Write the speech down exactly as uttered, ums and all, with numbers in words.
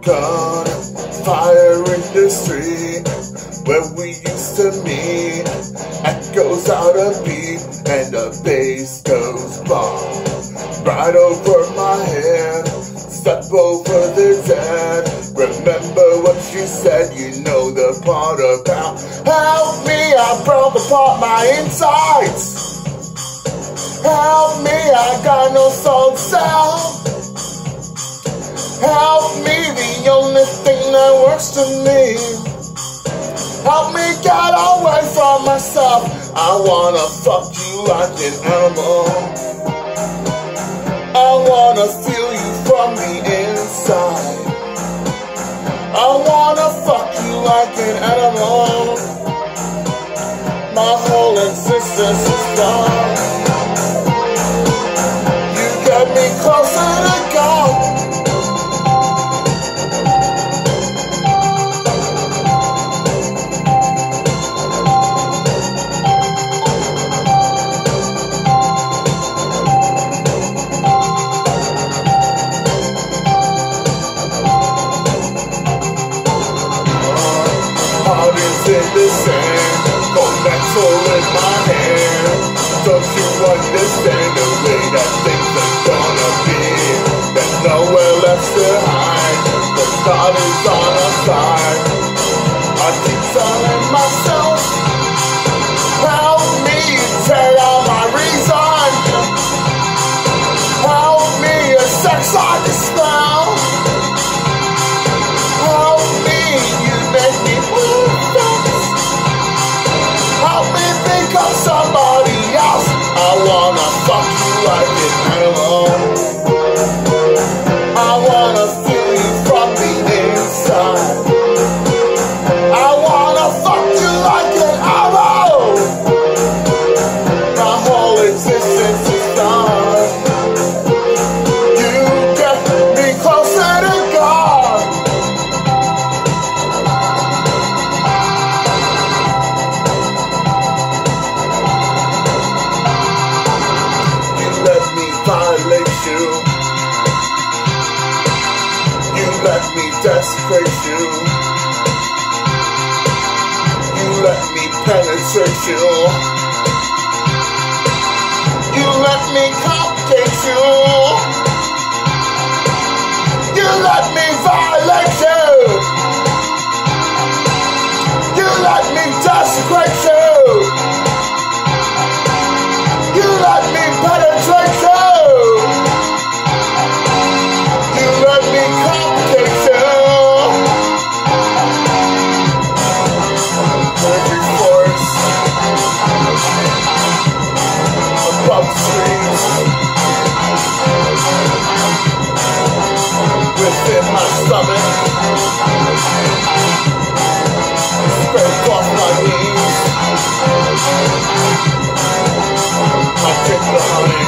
gun, fire in the street where we used to meet. Echoes out a beat and the bass goes bomb. Right over my head, step over the dead. Remember what you said, you know the part about help me, I broke apart my insides. Help me, I got no soul sound. Help me, the only thing that works to me. Help me get away from myself. I wanna fuck you like an animal. I wanna feel you from the inside. I wanna fuck you like an animal. My whole existence is gone. You get me closer to God. In the sand, go metal in my hand. Don't you understand the way that things are gonna be? There's nowhere left to hide, but God is on our side. I keep telling myself, help me tear down my reason. Help me a sex I dispel. Help me, you make me move. Help me become somebody else. I wanna fuck you like an animal. I wanna feel you from the inside. I wanna fuck you like an animal. My whole existence is done. You get me closer to God. Violate you. You let me desecrate you. You let me penetrate you. You let me complicate you. You let me violate you. You let me desecrate you. You let me penetrate you. Within my stomach, scrape off my knees. I take the honey.